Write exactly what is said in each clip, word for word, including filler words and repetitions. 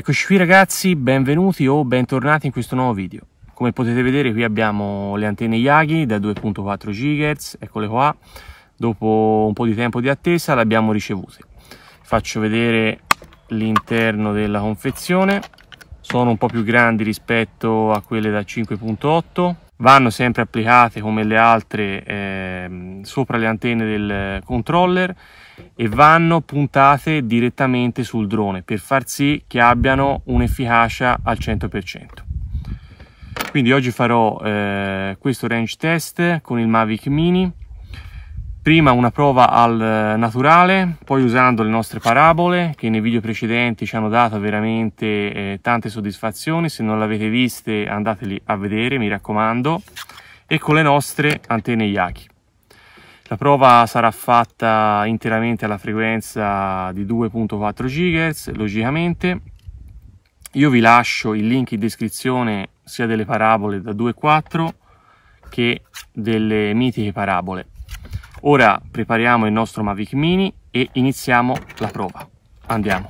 Eccoci qui ragazzi, benvenuti o bentornati in questo nuovo video. Come potete vedere qui abbiamo le antenne Yagi da due virgola quattro gigahertz, eccole qua. Dopo un po' di tempo di attesa le abbiamo ricevute. Faccio vedere l'interno della confezione. Sono un po' più grandi rispetto a quelle da cinque virgola otto. Vanno sempre applicate come le altre eh, sopra le antenne del controller e vanno puntate direttamente sul drone per far sì che abbiano un'efficacia al cento per cento. Quindi oggi farò eh, questo range test con il Mavic Mini. Prima una prova al naturale, poi usando le nostre parabole che nei video precedenti ci hanno dato veramente eh, tante soddisfazioni. Se non le avete viste andateli a vedere, mi raccomando, e con le nostre antenne Yagi. La prova sarà fatta interamente alla frequenza di due virgola quattro gigahertz, logicamente. Io vi lascio il link in descrizione sia delle parabole da due virgola quattro che delle mitiche parabole. Ora prepariamo il nostro Mavic Mini e iniziamo la prova. Andiamo.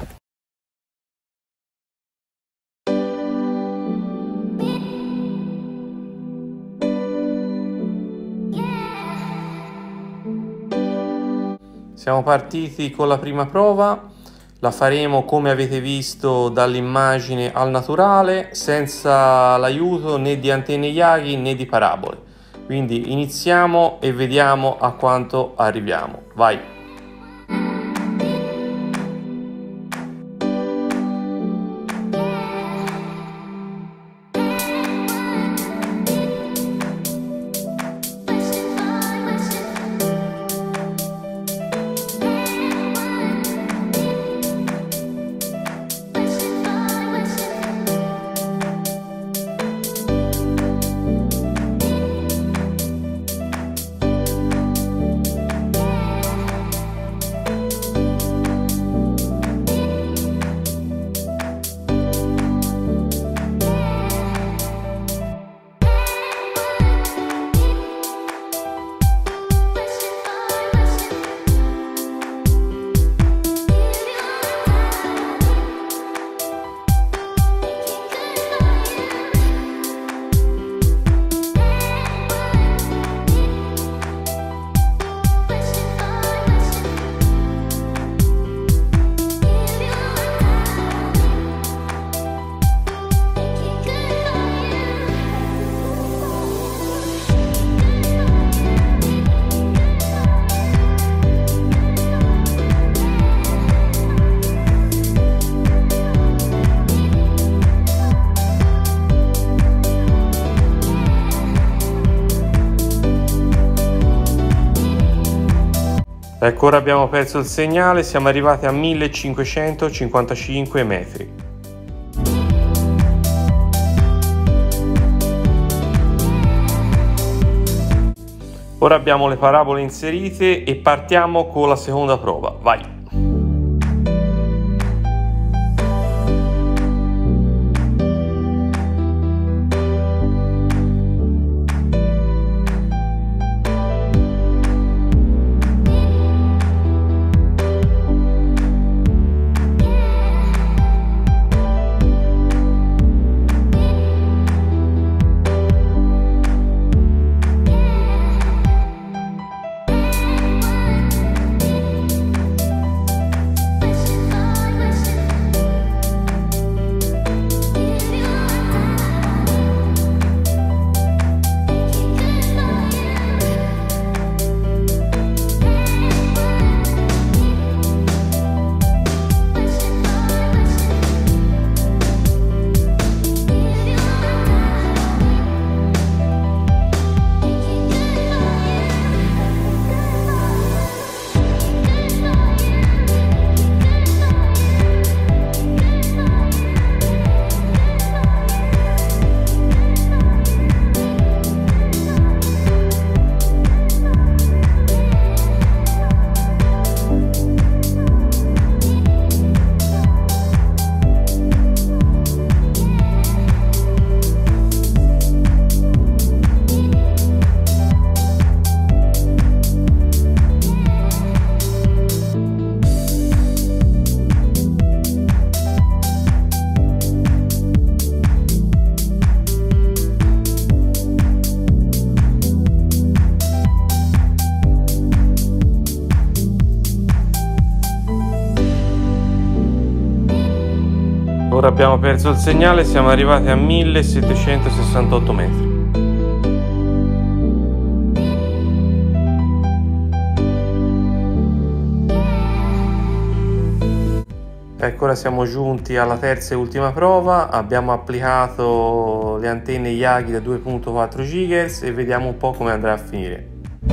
Siamo partiti con la prima prova. La faremo come avete visto dall'immagine al naturale, senza l'aiuto né di antenne Yagi né di parabole. Quindi iniziamo e vediamo a quanto arriviamo. Vai! Ecco, ora abbiamo perso il segnale, siamo arrivati a millecinquecentocinquantacinque metri. Ora abbiamo le parabole inserite e partiamo con la seconda prova. Vai! Ora abbiamo perso il segnale, siamo arrivati a millesettecentosessantotto metri. Ecco, ora siamo giunti alla terza e ultima prova, abbiamo applicato le antenne Yagi da due virgola quattro gigahertz e vediamo un po' come andrà a finire.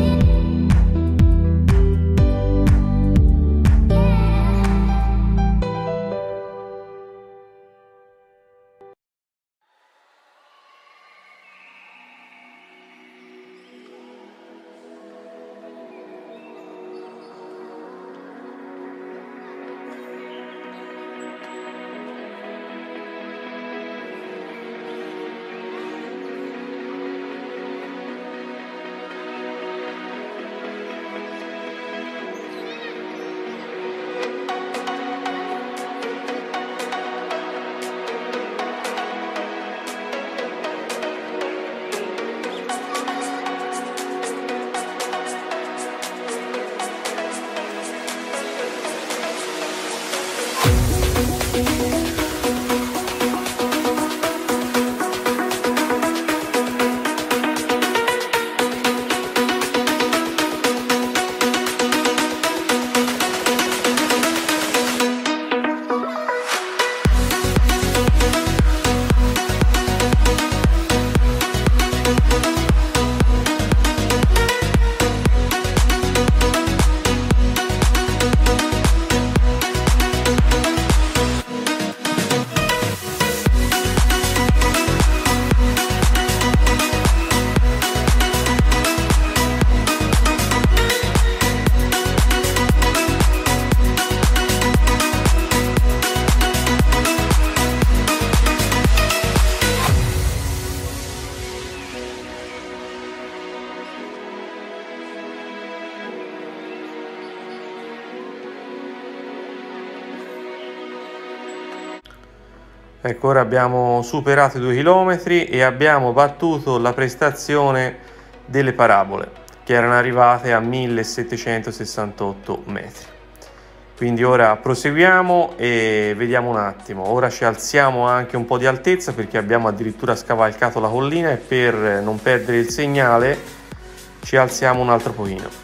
Ecco, ora abbiamo superato i due chilometri e abbiamo battuto la prestazione delle parabole, che erano arrivate a millesettecentosessantotto metri. Quindi ora proseguiamo e vediamo un attimo. Ora ci alziamo anche un po' di altezza perché abbiamo addirittura scavalcato la collina e per non perdere il segnale ci alziamo un altro pochino.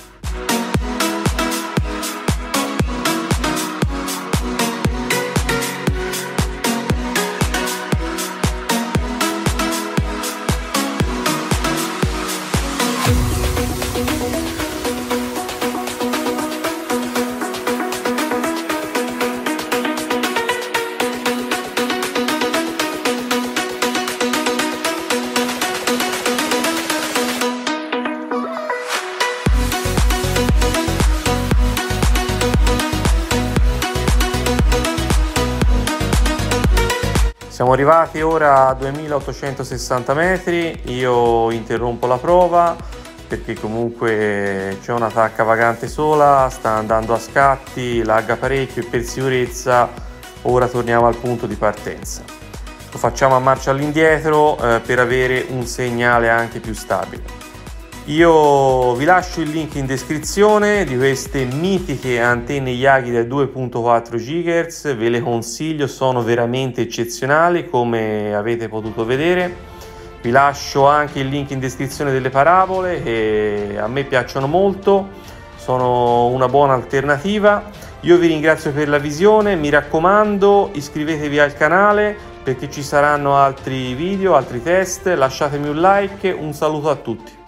Siamo arrivati ora a duemilaottocentosessanta metri, io interrompo la prova perché comunque c'è una tacca vagante sola, sta andando a scatti, lagga parecchio e per sicurezza ora torniamo al punto di partenza. Lo facciamo a marcia all'indietro eh, per avere un segnale anche più stabile. Io vi lascio il link in descrizione di queste mitiche antenne Yagi da due virgola quattro gigahertz, ve le consiglio, sono veramente eccezionali come avete potuto vedere. Vi lascio anche il link in descrizione delle parabole che a me piacciono molto, sono una buona alternativa. Io vi ringrazio per la visione, mi raccomando iscrivetevi al canale perché ci saranno altri video, altri test, lasciatemi un like, un saluto a tutti.